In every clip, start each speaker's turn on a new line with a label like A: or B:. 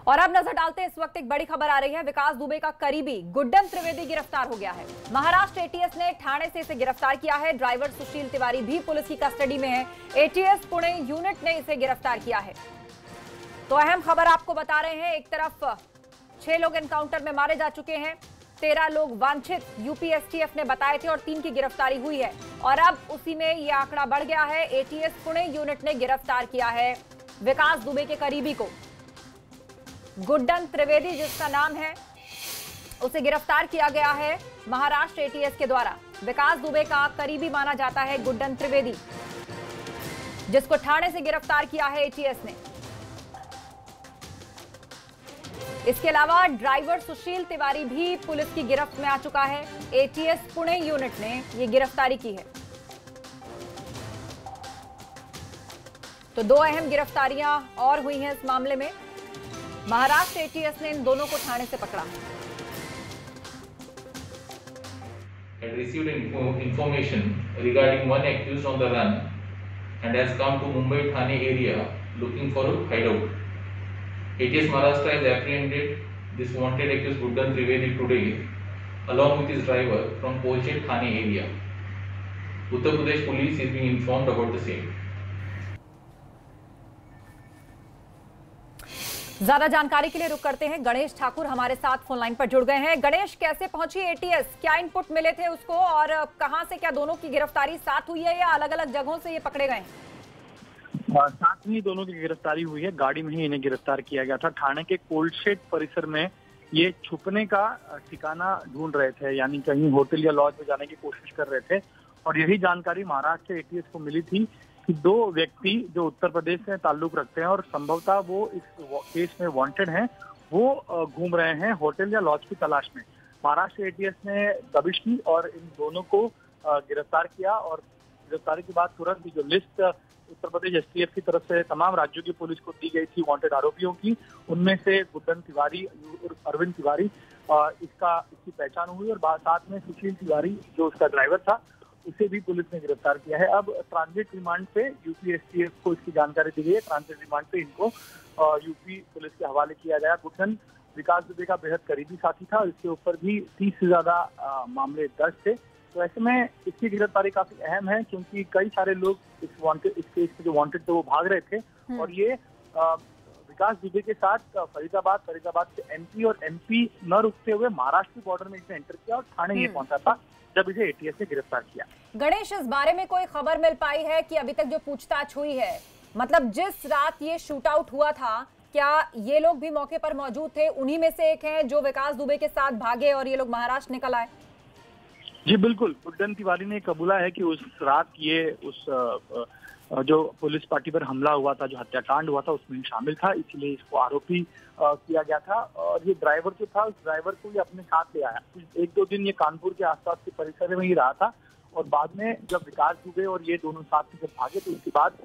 A: और अब नजर डालते हैं, इस वक्त एक बड़ी खबर आ रही है। विकास दुबे का करीबी गुड्डन त्रिवेदी गिरफ्तार हो गया है। महाराष्ट्र एटीएस ने ठाणे से इसे गिरफ्तार किया है। ड्राइवर सुशील तिवारी भी पुलिस की कस्टडी में है। एटीएस पुणे यूनिट ने इसे गिरफ्तार किया है। तो अहम खबर आपको बता रहे हैं। एक तरफ 6 लोग एनकाउंटर में मारे जा चुके हैं, 13 लोग वांछित यूपी एसटीएफ ने बताए थे और 3 की गिरफ्तारी हुई है। और अब उसी में यह आंकड़ा बढ़ गया है। एटीएस पुणे यूनिट ने गिरफ्तार किया है विकास दुबे के करीबी को, गुड्डन त्रिवेदी जिसका नाम है, उसे गिरफ्तार किया गया है महाराष्ट्र एटीएस के द्वारा। विकास दुबे का करीबी माना जाता है गुड्डन त्रिवेदी, जिसको ठाणे से गिरफ्तार किया है एटीएस ने। इसके अलावा ड्राइवर सुशील तिवारी भी पुलिस की गिरफ्त में आ चुका है। एटीएस पुणे यूनिट ने यह गिरफ्तारी की है। तो 2 अहम गिरफ्तारियां और हुई हैं इस मामले में। महाराष्ट्र एटीएस ने इन दोनों को ठाणे से पकड़ा।
B: Had received information regarding one accused on the run and has come to Mumbai Thane area looking for a hideout. ATS Maharashtra has apprehended this wanted accused Guddan Trivedi today along with his driver from Polchet Thane area. Uttar Pradesh police is being informed about the same.
A: ज्यादा जानकारी के लिए रुक करते हैं। गणेश ठाकुर हमारे साथ phone line पर जुड़ गए हैं। गणेश, कैसे पहुंची एटीएस, क्या इनपुट मिले थे उसको और कहां से, क्या दोनों की गिरफ्तारी साथ हुई है या अलग अलग जगहों से ये पकड़े गए?
C: साथ में दोनों की गिरफ्तारी हुई है। गाड़ी में ही इन्हें गिरफ्तार किया गया था। ठाणे के कोल्डशेड परिसर में ये छुपने का ठिकाना ढूंढ रहे थे, यानी कहीं होटल या लॉज में जाने की कोशिश कर रहे थे। और यही जानकारी महाराष्ट्र एटीएस को मिली थी कि 2 व्यक्ति जो उत्तर प्रदेश से ताल्लुक रखते हैं और संभवतः वो इस केस में वांटेड हैं, वो घूम रहे हैं होटल या लॉज की तलाश में। महाराष्ट्र एटीएस ने दबिश की और इन दोनों को गिरफ्तार किया। और गिरफ्तारी के बाद तुरंत जो लिस्ट उत्तर प्रदेश एसटीएफ की तरफ से तमाम राज्यों की पुलिस को दी गई थी वांटेड आरोपियों की, उनमें से गुड्डन तिवारी, अरविंद तिवारी, इसकी पहचान हुई। और साथ में सुशील तिवारी जो उसका ड्राइवर था, उसे भी पुलिस ने गिरफ्तार किया है। अब ट्रांजिट रिमांड पे यूपी एसटीएफ को इसकी जानकारी दी गई है। ट्रांजिट रिमांड पे इनको यूपी पुलिस के हवाले किया गया। गुड्डन विकास दुबे का बेहद करीबी साथी था। इसके ऊपर भी 30 से ज्यादा मामले दर्ज थे। तो ऐसे में इसकी गिरफ्तारी काफी अहम है, क्योंकि कई सारे लोग इस केस में जो वांटेड थे वो भाग रहे थे। और ये विकास दुबे के साथ फरीदाबाद से एमपी और एमपी न रुकते हुए महाराष्ट्र बॉर्डर में इसने एंटर किया और ठाणे ये पहुंचा था जब इसे एटीएस ने गिरफ्तार किया।
A: गणेश, इस बारे में कोई खबर मिल पाई है कि अभी तक जो पूछताछ हुई है, मतलब जिस रात ये शूट आउट हुआ था, क्या ये लोग भी मौके पर मौजूद थे? उन्हीं में से एक हैं जो विकास दुबे के साथ भागे और ये लोग महाराष्ट्र निकल आए?
C: जी बिल्कुल, गुड्डन तिवारी ने कबूला है कि उस रात ये उस जो पुलिस पार्टी पर हमला हुआ था, जो हत्याकांड हुआ था, उसमें शामिल था, इसलिए इसको आरोपी किया गया था। और ये ड्राइवर जो था, उस ड्राइवर को ये अपने साथ ले आया। 1-2 दिन ये कानपुर के आसपास के परिसर में ही रहा था। और बाद में जब विकास दुबे और ये दोनों साथ में जब भागे, तो उसके बाद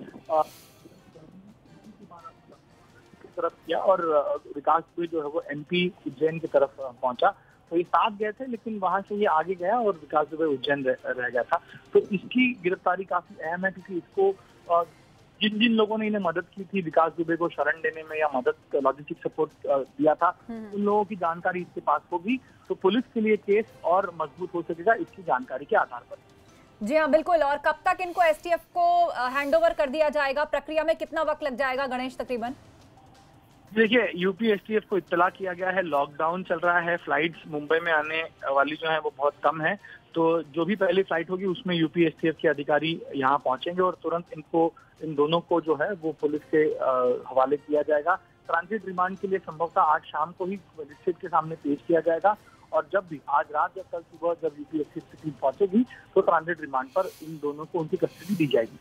C: की तरफ किया और विकास दुबे जो है वो एमपी उज्जैन की तरफ पहुंचा। तो ये साथ गए थे, लेकिन वहां से ये आगे गया और विकास दुबे उज्जैन रह गया था। तो इसकी गिरफ्तारी काफी अहम है, क्योंकि इसको जिन लोगों ने इन्हें मदद की थी विकास दुबे को शरण देने में या मदद लॉजिस्टिक सपोर्ट दिया था, उन लोगों की जानकारी इसके पास होगी। तो पुलिस के लिए केस और मजबूत हो सकेगा इसकी जानकारी के आधार पर।
A: जी हाँ, बिल्कुल। और कब तक इनको एसटीएफ को हैंडओवर कर दिया जाएगा? प्रक्रिया में कितना वक्त लग जाएगा गणेश तकरीबन?
C: देखिए, यूपी एसटीएफ को इत्तला किया गया है, लॉकडाउन चल रहा है, फ्लाइट्स मुंबई में आने वाली जो है वो बहुत कम है। तो जो भी पहली फ्लाइट होगी उसमें यूपी एसटीएफ के अधिकारी यहाँ पहुंचेंगे और तुरंत इन दोनों को जो है वो पुलिस के हवाले किया जाएगा। ट्रांजिट रिमांड के लिए संभवतः आज शाम को ही मजिस्ट्रेट के सामने पेश किया जाएगा। और जब भी आज रात या कल सुबह जब यूपी एसटीएफ की टीम पहुंचेगी, तो ट्रांजिट रिमांड पर इन दोनों को उनकी कस्टडी दी जाएगी।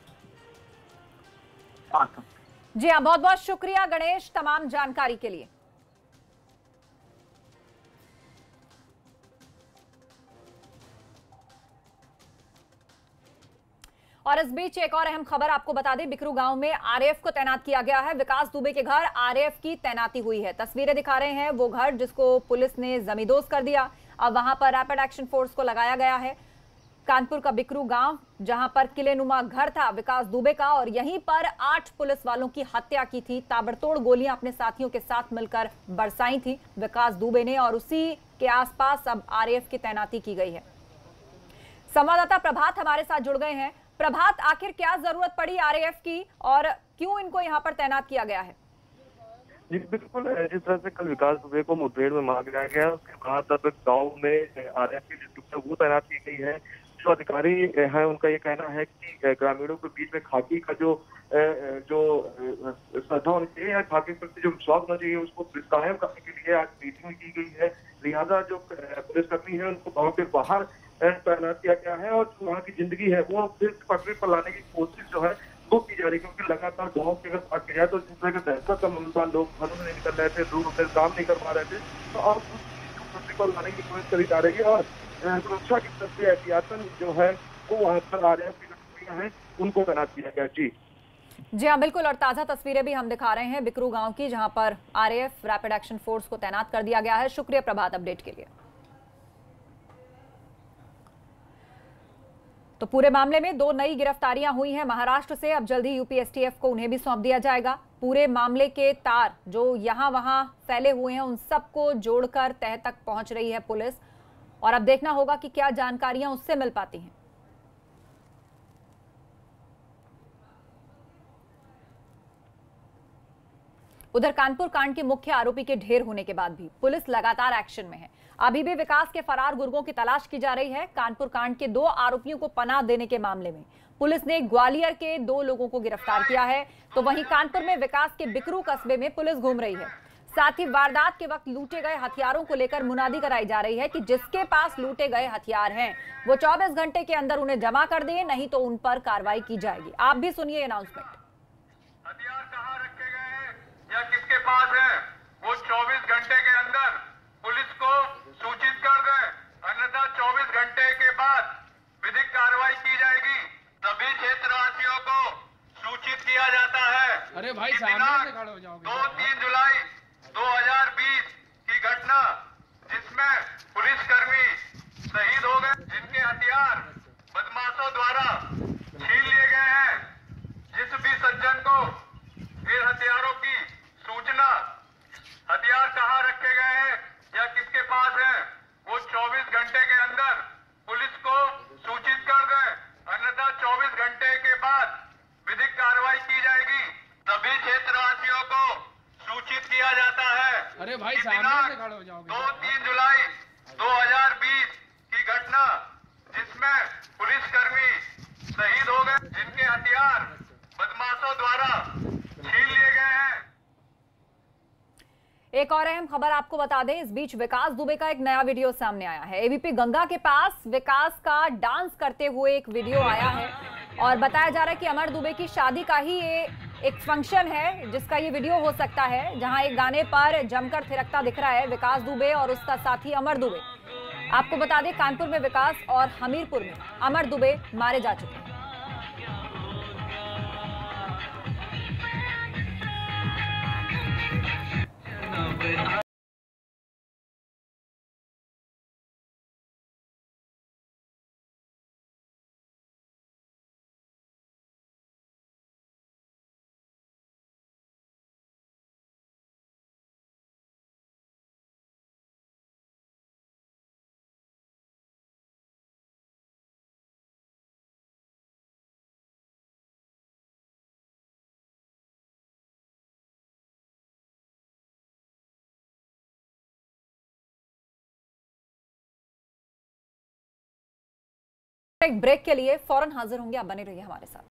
A: जी हाँ, बहुत बहुत शुक्रिया गणेश तमाम जानकारी के लिए। और इस बीच एक और अहम खबर आपको बता दें, बिकरू गांव में आरएएफ को तैनात किया गया है। विकास दुबे के घर आरएएफ की तैनाती हुई है। तस्वीरें दिखा रहे हैं वो घर जिसको पुलिस ने जमींदोज कर दिया। अब वहां पर रैपिड एक्शन फोर्स को लगाया गया है। कानपुर का बिकरू गांव, जहां पर किलेनुमा घर था विकास दुबे का, और यहीं पर 8 पुलिस वालों की हत्या की थी। ताबड़तोड़ गोलियां अपने साथियों के साथ मिलकर बरसाई थी विकास दुबे ने, और उसी के आसपास अब आरएएफ की तैनाती की गई है। संवाददाता प्रभात हमारे साथ जुड़ गए हैं। प्रभात, आखिर क्या जरूरत पड़ी आरएएफ की और क्यों इनको यहाँ पर तैनात किया गया है?
D: जी बिल्कुल, जिस तरह से कल विकास दुबे को मुठभेड़ में मार गिराया गया, उसके बाद अब गांव में आरएएफ की जो वो तैनात की गई है। जो अधिकारी हैं उनका ये कहना है कि ग्रामीणों के बीच में खाकी का जो श्रद्धा होनी चाहिए या खाकी के प्रति जो विश्वास होना चाहिए उसको कायम करने के लिए आज मीटिंग की गई है। लिहाजा जो पुलिसकर्मी है उनको गाँव के बाहर तैनात किया गया है और जो वहाँ की जिंदगी है वो फिर पटरी पर लाने की कोशिश जो है वो की जा रही है, क्योंकि लगातार गाँव की अगर बात की जाए तो जिस तरह के दहशत का मामला, लोग घरों में नहीं निकल रहे थे, दूर से काम नहीं कर पा रहे थे, तो अब पटरी पर लाने की कोशिश करी जा रही है और सुरक्षा की तरफ से एहतियातन जो है वो वहाँ पर आरएएफ की टुकड़ियां हैं उनको तैनात किया गया।
A: जी हाँ, बिल्कुल, और ताजा तस्वीरें भी हम दिखा रहे हैं बिकरू गांव की, जहां पर आरएएफ रैपिड एक्शन फोर्स को तैनात कर दिया गया है। शुक्रिया प्रभात अपडेट के लिए। तो पूरे मामले में 2 नई गिरफ्तारियां हुई हैं महाराष्ट्र से। अब जल्दी यूपी एसटीएफ को उन्हें भी सौंप दिया जाएगा। पूरे मामले के तार जो यहां वहां फैले हुए हैं उन सबको जोड़कर तह तक पहुंच रही है पुलिस, और अब देखना होगा कि क्या जानकारियां उससे मिल पाती हैं। उधर कानपुर कांड के मुख्य आरोपी के ढेर होने के बाद भी पुलिस लगातार एक्शन में है। अभी भी विकास के फरार गुर्गों की तलाश की जा रही है। कानपुर कांड के 2 आरोपियों को पनाह देने के मामले में पुलिस ने ग्वालियर के 2 लोगों को गिरफ्तार किया है, तो वहीं कानपुर में विकास के बिकरू कस्बे में पुलिस घूम रही है। साथ ही वारदात के वक्त लूटे गए हथियारों को लेकर मुनादी कराई जा रही है कि जिसके पास लूटे गए हथियार हैं वो 24 घंटे के अंदर उन्हें जमा कर दे, नहीं तो उन पर कार्रवाई की जाएगी। आप भी सुनिए अनाउंसमेंट।
E: हथियार कहाँ रखे गए हैं या किसके पास है वो 24 घंटे के अंदर पुलिस को सूचित कर दे, अन्यथा 24 घंटे के बाद विधिक कार्रवाई की जाएगी। सभी क्षेत्रवासियों को सूचित किया जाता है।
F: अरे भाई सामने से खड़े हो जाओगे।
E: 2-3 जुलाई 2020 की घटना जिसमें पुलिसकर्मी शहीद हो गए, जिनके हथियार बदमाशों द्वारा छीन लिए गए हैं। जिस भी सज्जन को इन हथियारों की सूचना, हथियार कहाँ रखे गए हैं या किसके पास है वो 24 घंटे के अंदर पुलिस को सूचित कर दे, अन्यथा 24 घंटे के बाद विधिक कार्रवाई की जाएगी। सभी क्षेत्रवासियों को सूचित किया जाता है।
F: अरे भाई सामने से खड़े हो जाओगे।
E: 2-3 जुलाई 2020 की घटना जिसमें पुलिसकर्मी शहीद हो गए, जिनके हथियार बदमाशों द्वारा छीन लिए गए हैं।
A: एक और अहम खबर आपको बता दें, इस बीच विकास दुबे का एक नया वीडियो सामने आया है। एबीपी गंगा के पास विकास का डांस करते हुए एक वीडियो आया है और बताया जा रहा है कि अमर दुबे की शादी का ही ये एक फंक्शन है जिसका ये वीडियो हो सकता है, जहां एक गाने पर जमकर थिरकता दिख रहा है विकास दुबे और उसका साथी अमर दुबे। आपको बता दें, कानपुर में विकास और हमीरपुर में अमर दुबे मारे जा चुके हैं। एक ब्रेक के लिए फौरन हाजिर होंगे, आप बने रहिए हमारे साथ।